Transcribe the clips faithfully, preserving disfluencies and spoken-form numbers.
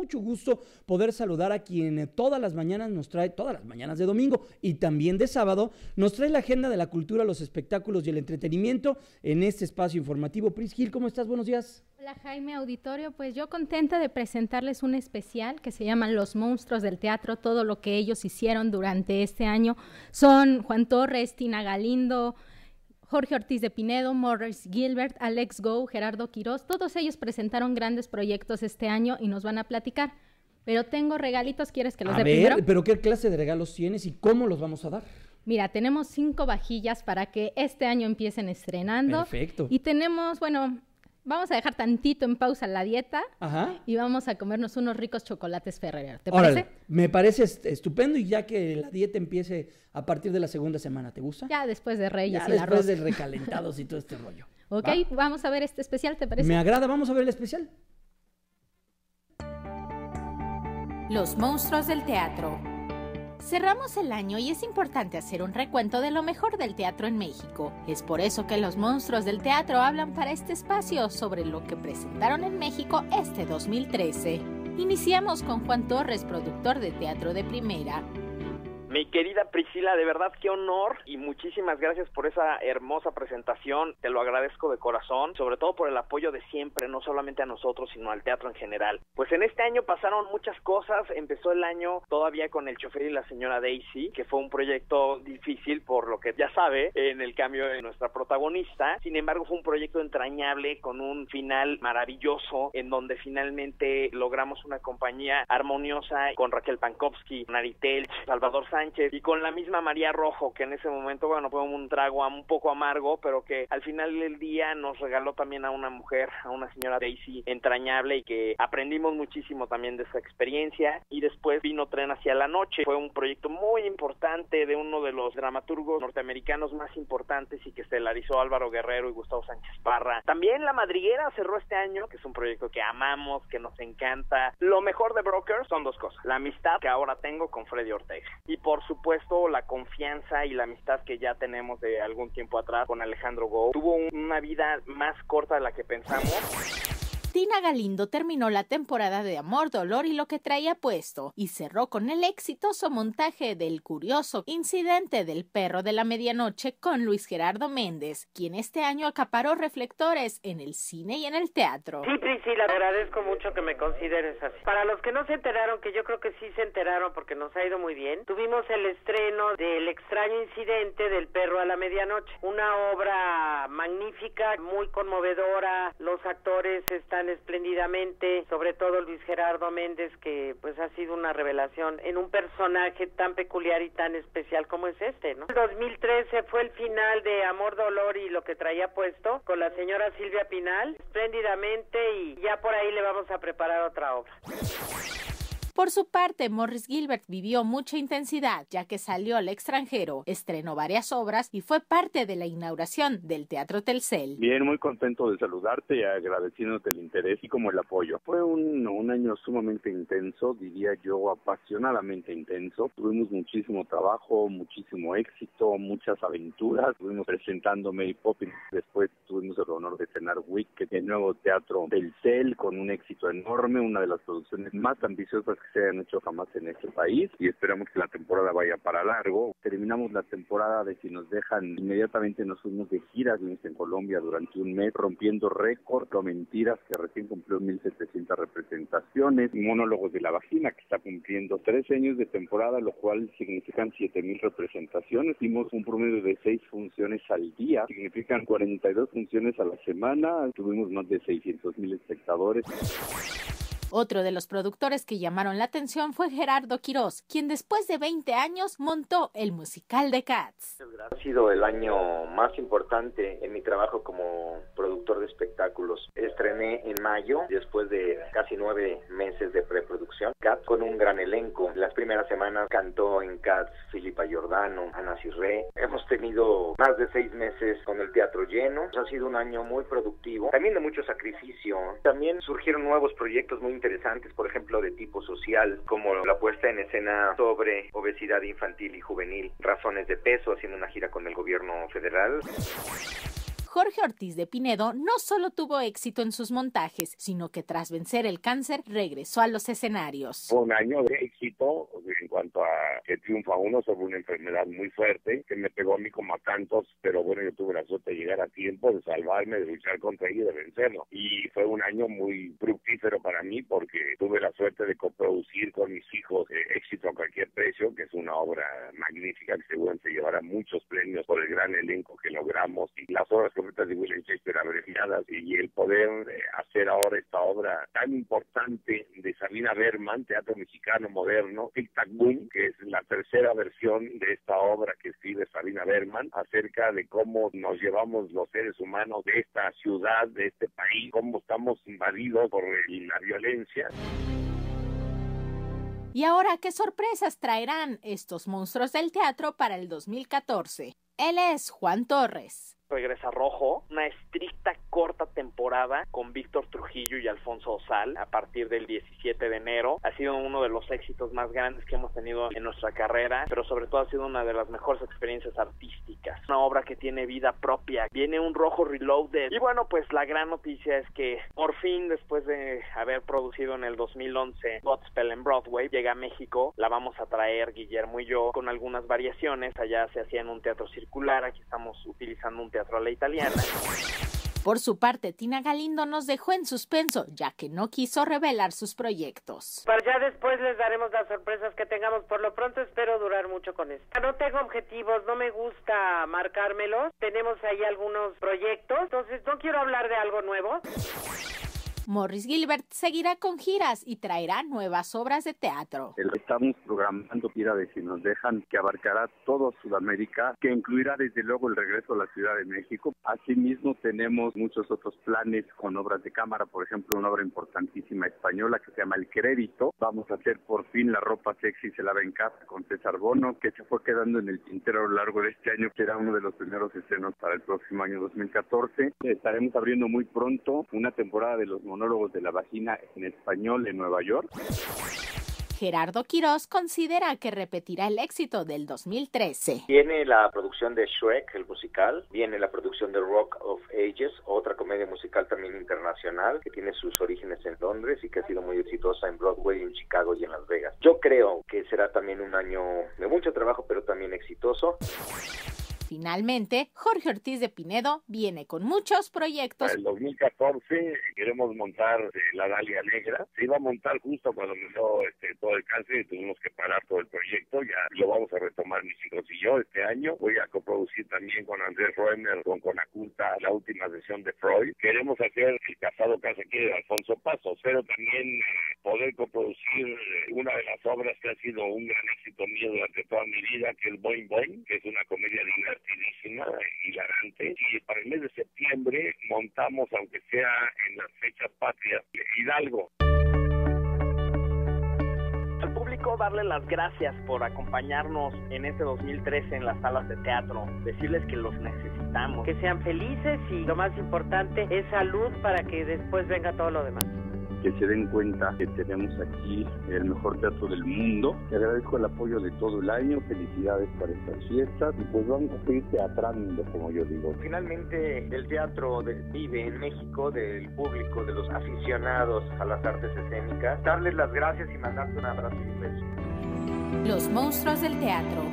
mucho gusto poder saludar a quien todas las mañanas nos trae, todas las mañanas de domingo y también de sábado, nos trae la agenda de la cultura, los espectáculos y el entretenimiento en este espacio informativo. Pris Gil, ¿cómo estás? Buenos días. Hola Jaime, auditorio, pues yo contenta de presentarles un especial que se llama Los Monstruos del Teatro. Todo lo que ellos hicieron durante este año son Juan Torres, Tina Galindo, Jorge Ortiz de Pinedo, Morris Gilbert, Alex Go, Gerardo Quirós. Todos ellos presentaron grandes proyectos este año y nos van a platicar. Pero tengo regalitos, ¿quieres que los dé primero? A ver, ¿pero qué clase de regalos tienes y cómo los vamos a dar? Mira, tenemos cinco vajillas para que este año empiecen estrenando. Perfecto. Y tenemos, bueno, vamos a dejar tantito en pausa la dieta. Ajá. Y vamos a comernos unos ricos chocolates Ferrero. ¿Te Órale, parece? Me parece estupendo, y ya que la dieta empiece a partir de la segunda semana, ¿te gusta? Ya después de Reyes ya y la después de recalentados y todo este rollo. Ok, ¿va? Vamos a ver este especial, ¿te parece? Me agrada, vamos a ver el especial. Los monstruos del teatro. Cerramos el año y es importante hacer un recuento de lo mejor del teatro en México. Es por eso que los monstruos del teatro hablan para este espacio sobre lo que presentaron en México este dos mil trece. Iniciamos con Juan Torres, productor de teatro de primera. Mi querida Priscila, de verdad qué honor y muchísimas gracias por esa hermosa presentación, te lo agradezco de corazón, sobre todo por el apoyo de siempre, no solamente a nosotros, sino al teatro en general. Pues en este año pasaron muchas cosas, empezó el año todavía con El chofer y la señora Daisy, que fue un proyecto difícil por lo que ya sabe, en el cambio de nuestra protagonista, sin embargo fue un proyecto entrañable, con un final maravilloso, en donde finalmente logramos una compañía armoniosa con Raquel Pankowski, Naritel, Salvador Sánchez, y con la misma María Rojo, que en ese momento, bueno, fue un trago un poco amargo, pero que al final del día nos regaló también a una mujer, a una señora Daisy entrañable, y que aprendimos muchísimo también de esa experiencia. Y después vino Tren hacia la noche, fue un proyecto muy importante de uno de los dramaturgos norteamericanos más importantes y que estelarizó Álvaro Guerrero y Gustavo Sánchez Parra. También La Madriguera cerró este año, que es un proyecto que amamos, que nos encanta. Lo mejor de Brokers son dos cosas: la amistad que ahora tengo con Freddy Ortega, y por supuesto la confianza y la amistad que ya tenemos de algún tiempo atrás con Alejandro Go. Tuvo un, una vida más corta de la que pensamos. Tina Galindo terminó la temporada de Amor, Dolor y lo que traía puesto y cerró con el exitoso montaje del curioso incidente del perro de la medianoche con Luis Gerardo Méndez, quien este año acaparó reflectores en el cine y en el teatro. Sí, Priscila, te agradezco mucho que me consideres así. Para los que no se enteraron, que yo creo que sí se enteraron porque nos ha ido muy bien, tuvimos el estreno del extraño incidente del perro a la medianoche, una obra magnífica, muy conmovedora, los actores están espléndidamente, sobre todo Luis Gerardo Méndez, que pues ha sido una revelación en un personaje tan peculiar y tan especial como es este, ¿no? El dos mil trece fue el final de Amor, Dolor y lo que traía puesto con la señora Silvia Pinal, espléndidamente, y ya por ahí le vamos a preparar otra obra. Por su parte, Morris Gilbert vivió mucha intensidad, ya que salió al extranjero, estrenó varias obras y fue parte de la inauguración del Teatro Telcel. Bien, muy contento de saludarte y agradeciéndote el interés y como el apoyo. Fue un, un año sumamente intenso, diría yo apasionadamente intenso. Tuvimos muchísimo trabajo, muchísimo éxito, muchas aventuras. Estuvimos presentando Mary Poppins, después tuvimos el honor de estrenar Wicked, el nuevo Teatro Telcel, con un éxito enorme, una de las producciones más ambiciosas que se hayan hecho jamás en este país, y esperamos que la temporada vaya para largo. Terminamos la temporada de Si nos dejan, inmediatamente nos fuimos de gira, vimos en Colombia durante un mes, rompiendo récord, o Mentiras, que recién cumplió mil setecientas representaciones, Monólogos de la Vagina, que está cumpliendo trece años de temporada, lo cual significan siete mil representaciones. Hicimos un promedio de seis funciones al día, significan cuarenta y dos funciones a la semana, tuvimos más de seiscientos mil espectadores. Otro de los productores que llamaron la atención fue Gerardo Quirós, quien después de veinte años montó el musical de Cats. Ha sido el año más importante en mi trabajo como productor de espectáculos. Estrené en mayo, después de casi nueve meses de preproducción, Cats con un gran elenco. Las primeras semanas cantó en Cats Filipa Giordano, Ana Cirré. Hemos tenido más de seis meses con el teatro lleno. Ha sido un año muy productivo, también de mucho sacrificio. También surgieron nuevos proyectos muy interesantes, por ejemplo, de tipo social, como la puesta en escena sobre obesidad infantil y juvenil, Razones de Peso, haciendo una gira con el gobierno federal. Jorge Ortiz de Pinedo no solo tuvo éxito en sus montajes, sino que tras vencer el cáncer regresó a los escenarios. Fue un año de éxito en cuanto a que triunfa uno sobre una enfermedad muy fuerte que me pegó a mí como a tantos, pero bueno, yo tuve la suerte de llegar a tiempo, de salvarme, de luchar contra ella y de vencerlo. Y fue un año muy fructífero para mí porque tuve la suerte de coproducir con mis hijos eh, Éxito a cualquier precio, que es una obra magnífica que seguramente llevará muchos premios por el gran elenco que logramos y las obras completas de William Shakespeare abreviadas y el poder eh, hacer ahora esta obra tan importante de Sabina Berman, teatro mexicano moderno, Tic Tac Boom, que es la tercera versión de esta obra que escribe Sabina Berman acerca de cómo nos llevamos los seres humanos de esta ciudad, de este país, cómo estamos invadidos por la violencia. Y ahora, ¿qué sorpresas traerán estos monstruos del teatro para el dos mil catorce? Él es Juan Torres. Regresa Rojo, una estricta corta temporada con Víctor Trujillo y Alfonso Osal a partir del diecisiete de enero. Ha sido uno de los éxitos más grandes que hemos tenido en nuestra carrera, pero sobre todo ha sido una de las mejores experiencias artísticas. Una obra que tiene vida propia. Viene un Rojo Reloaded. Y bueno, pues la gran noticia es que por fin, después de haber producido en el dos mil once Godspell en Broadway, llega a México. La vamos a traer Guillermo y yo con algunas variaciones. Allá se hacía en un teatro circular, aquí estamos utilizando un teatro a la italiana. Por su parte, Tina Galindo nos dejó en suspenso, ya que no quiso revelar sus proyectos. Para ya después les daremos las sorpresas que tengamos. Por lo pronto espero durar mucho con esto. No tengo objetivos, no me gusta marcármelos. Tenemos ahí algunos proyectos, entonces no quiero hablar de algo nuevo. Morris Gilbert seguirá con giras y traerá nuevas obras de teatro. Estamos programando gira de Si Nos Dejan, que abarcará todo Sudamérica, que incluirá desde luego el regreso a la Ciudad de México. Asimismo tenemos muchos otros planes con obras de cámara, por ejemplo una obra importantísima española que se llama El Crédito. Vamos a hacer por fin La Ropa Sexy se lava en casa con César Bono, que se fue quedando en el tintero a lo largo de este año, que será uno de los primeros estrenos para el próximo año dos mil catorce. Estaremos abriendo muy pronto una temporada de los monólogos de la vagina en español en Nueva York. Gerardo Quirós considera que repetirá el éxito del dos mil trece. Viene la producción de Shrek, el musical, viene la producción de Rock of Ages, otra comedia musical también internacional que tiene sus orígenes en Londres y que ha sido muy exitosa en Broadway, en Chicago y en Las Vegas. Yo creo que será también un año de mucho trabajo, pero también exitoso. Finalmente, Jorge Ortiz de Pinedo viene con muchos proyectos. Para el dos mil catorce queremos montar eh, La Dalia Negra. Se iba a montar justo cuando me dio este, todo el cáncer y tuvimos que parar todo el proyecto. Ya lo vamos a retomar mis hijos y yo este año. Voy a coproducir también con Andrés Roemer, con Conaculta, la última sesión de Freud. Queremos hacer El Casado Casa Quiere de Alfonso Paso, pero también eh, poder coproducir eh, una de las obras que ha sido un gran éxito mío durante toda mi vida, que es Boing Boing, que es una comedia divertidísima, hilarante, y para el mes de septiembre montamos, aunque sea en las fechas patrias, Hidalgo. Al público darle las gracias por acompañarnos en este dos mil trece en las salas de teatro, decirles que los necesitamos. Que sean felices y lo más importante es salud para que después venga todo lo demás. Que se den cuenta que tenemos aquí el mejor teatro del mundo. Te agradezco el apoyo de todo el año, felicidades para estas fiestas y pues vamos a seguir teatrando, como yo digo. Finalmente el teatro de, vive en México del público, de los aficionados a las artes escénicas. Darles las gracias y mandarte un abrazo y un beso. Los monstruos del teatro.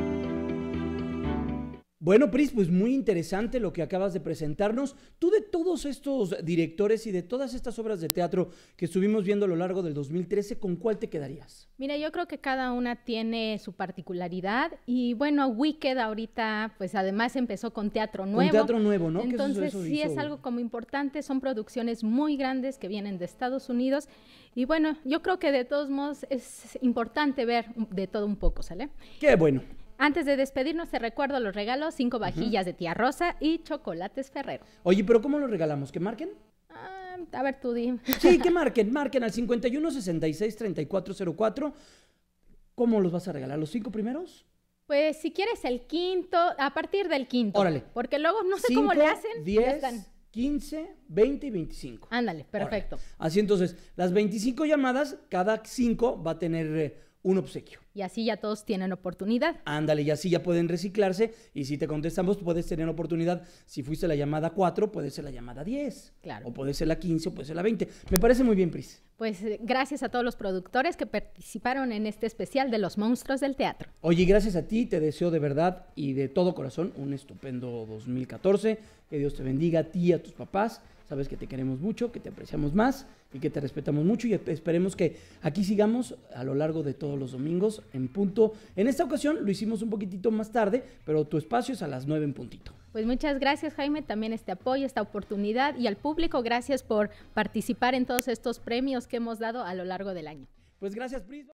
Bueno, Pris, pues muy interesante lo que acabas de presentarnos. Tú, de todos estos directores y de todas estas obras de teatro que estuvimos viendo a lo largo del dos mil trece, ¿con cuál te quedarías? Mira, yo creo que cada una tiene su particularidad y bueno, Wicked ahorita pues además empezó con teatro nuevo. Con teatro nuevo, ¿no? Entonces eso, eso sí hizo... es algo como importante, son producciones muy grandes que vienen de Estados Unidos y bueno, yo creo que de todos modos es importante ver de todo un poco, ¿sale? ¡Qué bueno! Antes de despedirnos, te recuerdo los regalos, cinco vajillas uh-huh. de Tía Rosa y chocolates Ferrero. Oye, ¿pero cómo los regalamos? ¿Que marquen? Ah, a ver, tú di. Sí, que marquen, marquen al cincuenta y uno, sesenta y seis, treinta y cuatro cero cuatro. ¿Cómo los vas a regalar? ¿Los cinco primeros? Pues si quieres el quinto, a partir del quinto. Órale. Porque luego no sé cinco, cómo le hacen. diez, quince, veinte y veinticinco. Ándale, perfecto. Órale. Así entonces, las veinticinco llamadas, cada cinco va a tener... Eh, un obsequio. Y así ya todos tienen oportunidad. Ándale, y así ya pueden reciclarse, y si te contestamos, puedes tener oportunidad. Si fuiste la llamada cuatro, puede ser la llamada diez. Claro. O puede ser la quince, o puede ser la veinte. Me parece muy bien, Pris. Pues eh, gracias a todos los productores que participaron en este especial de Los Monstruos del Teatro. Oye, gracias a ti, te deseo de verdad y de todo corazón un estupendo dos mil catorce. Que Dios te bendiga a ti y a tus papás. Sabes que te queremos mucho, que te apreciamos más y que te respetamos mucho, y esperemos que aquí sigamos a lo largo de todos los domingos en punto. En esta ocasión lo hicimos un poquitito más tarde, pero tu espacio es a las nueve en puntito. Pues muchas gracias, Jaime, también este apoyo, esta oportunidad, y al público, gracias por participar en todos estos premios que hemos dado a lo largo del año. Pues gracias, Pris.